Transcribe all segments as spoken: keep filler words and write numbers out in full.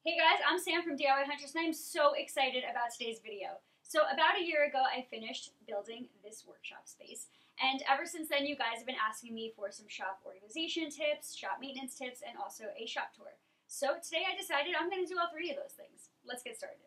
Hey guys, I'm Sam from D I Y Hunters and I'm so excited about today's video. So about a year ago I finished building this workshop space, and ever since then you guys have been asking me for some shop organization tips, shop maintenance tips, and also a shop tour. So today I decided I'm going to do all three of those things. Let's get started.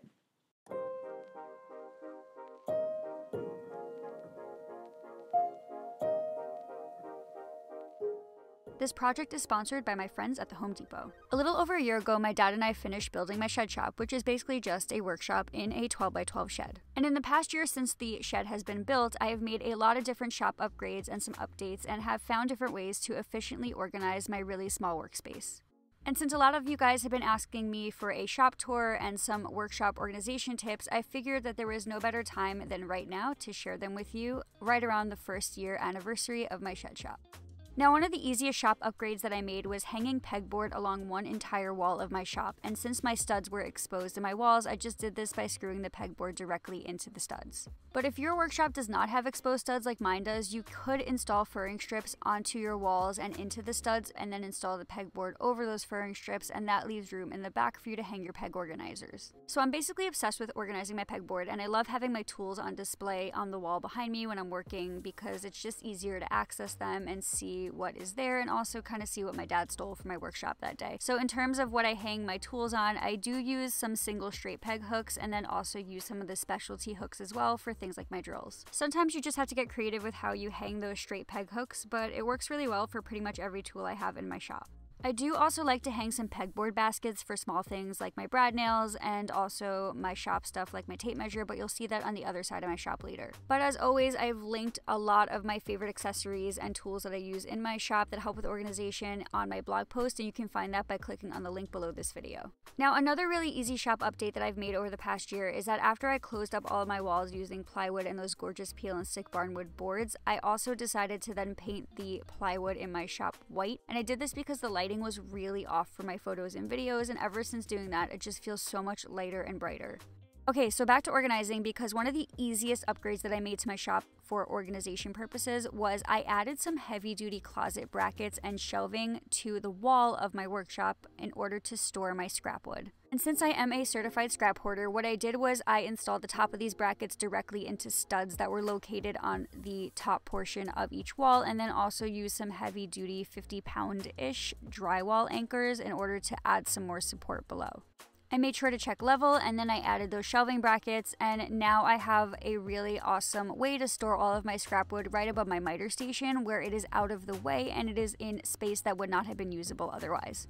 This project is sponsored by my friends at the Home Depot. A little over a year ago, my dad and I finished building my shed shop, which is basically just a workshop in a twelve by twelve shed. And in the past year since the shed has been built, I have made a lot of different shop upgrades and some updates and have found different ways to efficiently organize my really small workspace. And since a lot of you guys have been asking me for a shop tour and some workshop organization tips, I figured that there was no better time than right now to share them with you right around the first year anniversary of my shed shop. Now, one of the easiest shop upgrades that I made was hanging pegboard along one entire wall of my shop, and since my studs were exposed in my walls, I just did this by screwing the pegboard directly into the studs. But if your workshop does not have exposed studs like mine does, you could install furring strips onto your walls and into the studs, and then install the pegboard over those furring strips, and that leaves room in the back for you to hang your peg organizers. So I'm basically obsessed with organizing my pegboard, and I love having my tools on display on the wall behind me when I'm working because it's just easier to access them and see what is there, and also kind of see what my dad stole from my workshop that day. So in terms of what I hang my tools on, I do use some single straight peg hooks and then also use some of the specialty hooks as well for things like my drills. Sometimes you just have to get creative with how you hang those straight peg hooks, but it works really well for pretty much every tool I have in my shop. I do also like to hang some pegboard baskets for small things like my brad nails and also my shop stuff like my tape measure, but you'll see that on the other side of my shop later. But as always, I've linked a lot of my favorite accessories and tools that I use in my shop that help with organization on my blog post, and you can find that by clicking on the link below this video. Now, another really easy shop update that I've made over the past year is that after I closed up all of my walls using plywood and those gorgeous peel and stick barnwood boards, I also decided to then paint the plywood in my shop white, and I did this because the lighting was really off for my photos and videos, and ever since doing that, it just feels so much lighter and brighter. Okay, so back to organizing, because one of the easiest upgrades that I made to my shop for organization purposes was I added some heavy-duty closet brackets and shelving to the wall of my workshop in order to store my scrap wood. And since I am a certified scrap hoarder, what I did was I installed the top of these brackets directly into studs that were located on the top portion of each wall, and then also used some heavy-duty fifty pound-ish drywall anchors in order to add some more support below. I made sure to check level, and then I added those shelving brackets, and now I have a really awesome way to store all of my scrap wood right above my miter station, where it is out of the way and it is in space that would not have been usable otherwise.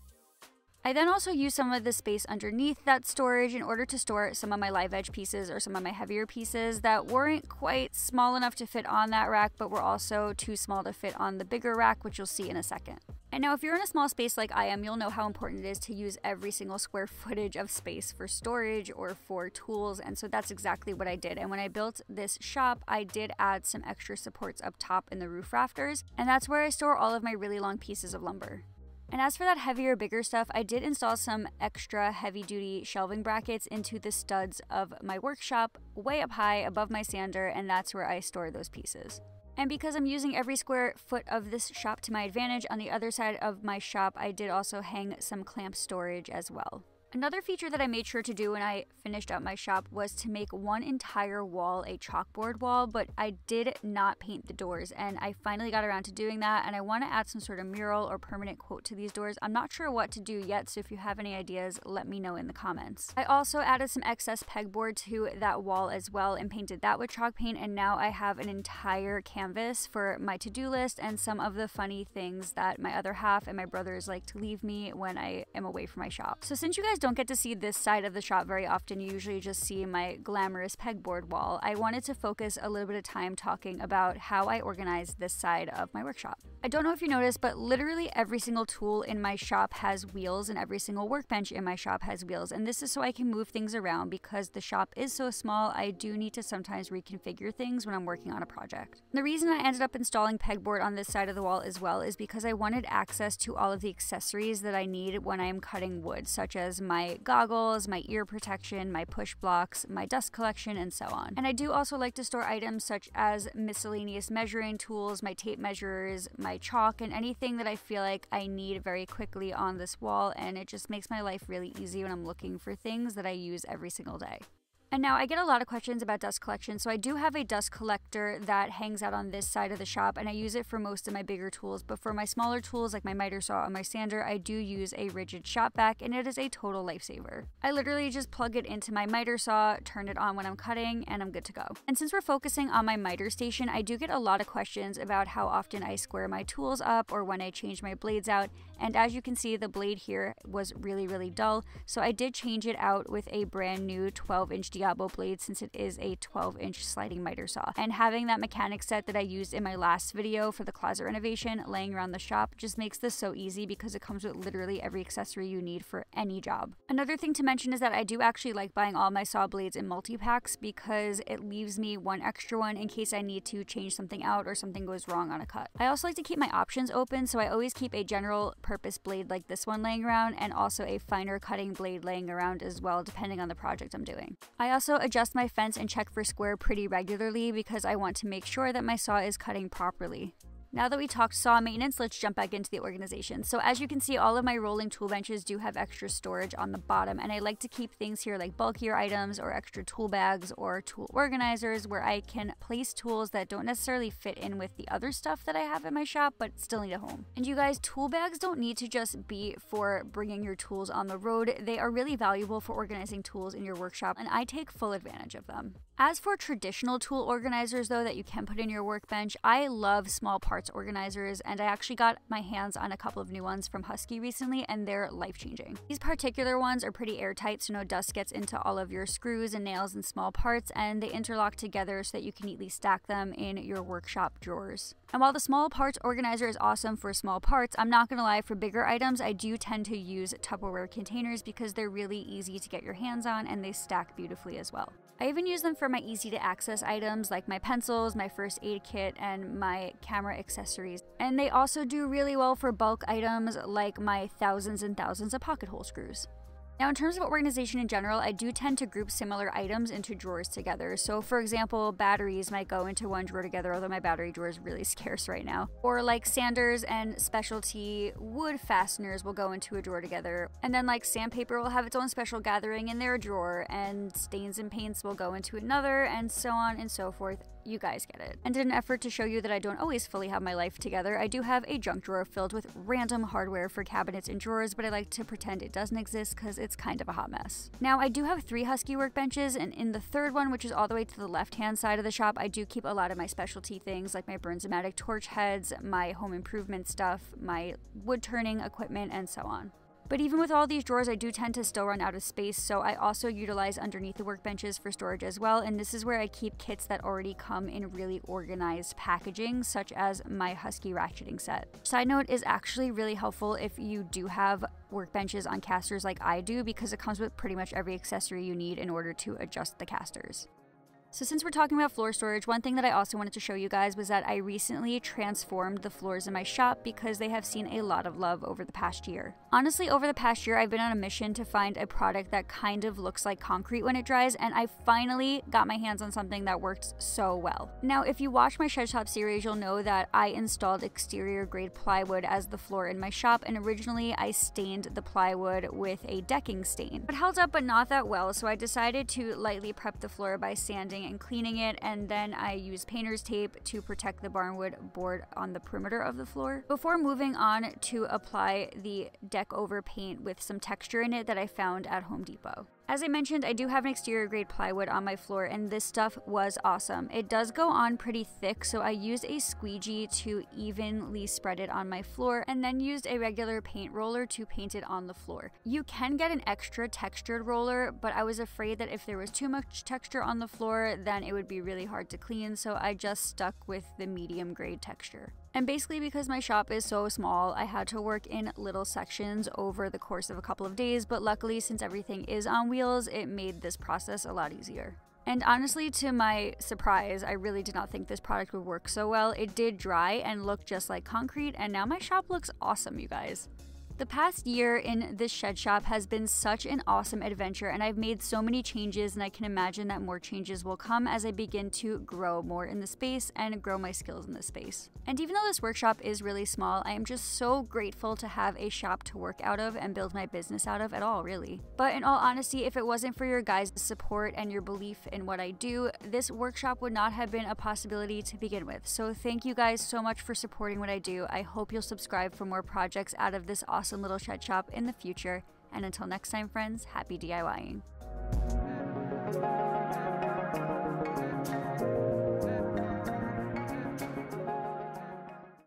I then also used some of the space underneath that storage in order to store some of my live edge pieces or some of my heavier pieces that weren't quite small enough to fit on that rack, but were also too small to fit on the bigger rack, which you'll see in a second. And now if you're in a small space like I am, you'll know how important it is to use every single square footage of space for storage or for tools, and so that's exactly what I did. And when I built this shop, I did add some extra supports up top in the roof rafters, and that's where I store all of my really long pieces of lumber. And as for that heavier, bigger stuff, I did install some extra heavy-duty shelving brackets into the studs of my workshop, way up high above my sander, and that's where I store those pieces. And because I'm using every square foot of this shop to my advantage, on the other side of my shop, I did also hang some clamp storage as well. Another feature that I made sure to do when I finished up my shop was to make one entire wall a chalkboard wall, but I did not paint the doors, and I finally got around to doing that, and I want to add some sort of mural or permanent quote to these doors. I'm not sure what to do yet, so if you have any ideas, let me know in the comments. I also added some excess pegboard to that wall as well and painted that with chalk paint, and now I have an entire canvas for my to-do list and some of the funny things that my other half and my brothers like to leave me when I am away from my shop. So since you guys don't get to see this side of the shop very often, you usually just see my glamorous pegboard wall, I wanted to focus a little bit of time talking about how I organize this side of my workshop. I don't know if you noticed, but literally every single tool in my shop has wheels, and every single workbench in my shop has wheels, and this is so I can move things around because the shop is so small. I do need to sometimes reconfigure things when I'm working on a project. The reason I ended up installing pegboard on this side of the wall as well is because I wanted access to all of the accessories that I need when I am cutting wood, such as my goggles, my ear protection, my push blocks, my dust collection, and so on. And I do also like to store items such as miscellaneous measuring tools, my tape measures, my my chalk, and anything that I feel like I need very quickly on this wall, and it just makes my life really easy when I'm looking for things that I use every single day. And now I get a lot of questions about dust collection, so I do have a dust collector that hangs out on this side of the shop, and I use it for most of my bigger tools, but for my smaller tools like my miter saw and my sander, I do use a rigid shop vac, and it is a total lifesaver. I literally just plug it into my miter saw, turn it on when I'm cutting, and I'm good to go. And since we're focusing on my miter station, I do get a lot of questions about how often I square my tools up or when I change my blades out, and as you can see, the blade here was really, really dull, so I did change it out with a brand new twelve inch Diablo blade since it is a twelve inch sliding miter saw. And having that mechanic set that I used in my last video for the closet renovation laying around the shop just makes this so easy because it comes with literally every accessory you need for any job. Another thing to mention is that I do actually like buying all my saw blades in multi-packs because it leaves me one extra one in case I need to change something out or something goes wrong on a cut. I also like to keep my options open, so I always keep a general purpose blade like this one laying around and also a finer cutting blade laying around as well, depending on the project I'm doing. I also adjust my fence and check for square pretty regularly because I want to make sure that my saw is cutting properly. Now that we talked saw maintenance, let's jump back into the organization. So as you can see, all of my rolling tool benches do have extra storage on the bottom, and I like to keep things here like bulkier items or extra tool bags or tool organizers where I can place tools that don't necessarily fit in with the other stuff that I have in my shop but still need a home. And you guys, tool bags don't need to just be for bringing your tools on the road. They are really valuable for organizing tools in your workshop, and I take full advantage of them. As for traditional tool organizers though that you can put in your workbench, I love small parts organizers, and I actually got my hands on a couple of new ones from Husky recently, and they're life-changing. These particular ones are pretty airtight, so no dust gets into all of your screws and nails and small parts, and they interlock together so that you can neatly stack them in your workshop drawers. And while the small parts organizer is awesome for small parts, I'm not gonna lie, for bigger items, I do tend to use Tupperware containers because they're really easy to get your hands on and they stack beautifully as well. I even use them for my easy to access items like my pencils, my first aid kit, and my camera accessories. And they also do really well for bulk items like my thousands and thousands of pocket hole screws. Now, in terms of organization in general, I do tend to group similar items into drawers together. So for example, batteries might go into one drawer together, although my battery drawer is really scarce right now. Or like sanders and specialty wood fasteners will go into a drawer together. And then like sandpaper will have its own special gathering in their drawer, and stains and paints will go into another, and so on and so forth. You guys get it. And in an effort to show you that I don't always fully have my life together, I do have a junk drawer filled with random hardware for cabinets and drawers, but I like to pretend it doesn't exist because it's kind of a hot mess. Now, I do have three Husky workbenches, and in the third one, which is all the way to the left-hand side of the shop, I do keep a lot of my specialty things like my Bernzomatic torch heads, my home improvement stuff, my wood turning equipment, and so on. But even with all these drawers, I do tend to still run out of space, so I also utilize underneath the workbenches for storage as well, and this is where I keep kits that already come in really organized packaging, such as my Husky ratcheting set. Side note is actually really helpful if you do have workbenches on casters like I do, because it comes with pretty much every accessory you need in order to adjust the casters. So since we're talking about floor storage, one thing that I also wanted to show you guys was that I recently transformed the floors in my shop because they have seen a lot of love over the past year. Honestly, over the past year, I've been on a mission to find a product that kind of looks like concrete when it dries, and I finally got my hands on something that works so well. Now, if you watch my Shed Shop series, you'll know that I installed exterior grade plywood as the floor in my shop, and originally I stained the plywood with a decking stain. It held up, but not that well, so I decided to lightly prep the floor by sanding and cleaning it, and then I used painter's tape to protect the barnwood board on the perimeter of the floor before moving on to apply the deck over paint with some texture in it that I found at Home Depot. As I mentioned, I do have an exterior grade plywood on my floor, and this stuff was awesome. It does go on pretty thick, so I used a squeegee to evenly spread it on my floor, and then used a regular paint roller to paint it on the floor. You can get an extra textured roller, but I was afraid that if there was too much texture on the floor, then it would be really hard to clean, so I just stuck with the medium grade texture. And basically, because my shop is so small, I had to work in little sections over the course of a couple of days, but luckily, since everything is on wheels, it made this process a lot easier. And honestly, to my surprise, I really did not think this product would work so well. It did dry and look just like concrete, and now my shop looks awesome, you guys. The past year in this shed shop has been such an awesome adventure, and I've made so many changes, and I can imagine that more changes will come as I begin to grow more in the space and grow my skills in the space. And even though this workshop is really small, I am just so grateful to have a shop to work out of and build my business out of at all, really. But in all honesty, if it wasn't for your guys' support and your belief in what I do, this workshop would not have been a possibility to begin with. So thank you guys so much for supporting what I do. I hope you'll subscribe for more projects out of this awesome little shed shop in the future. And until next time, friends, happy DIYing.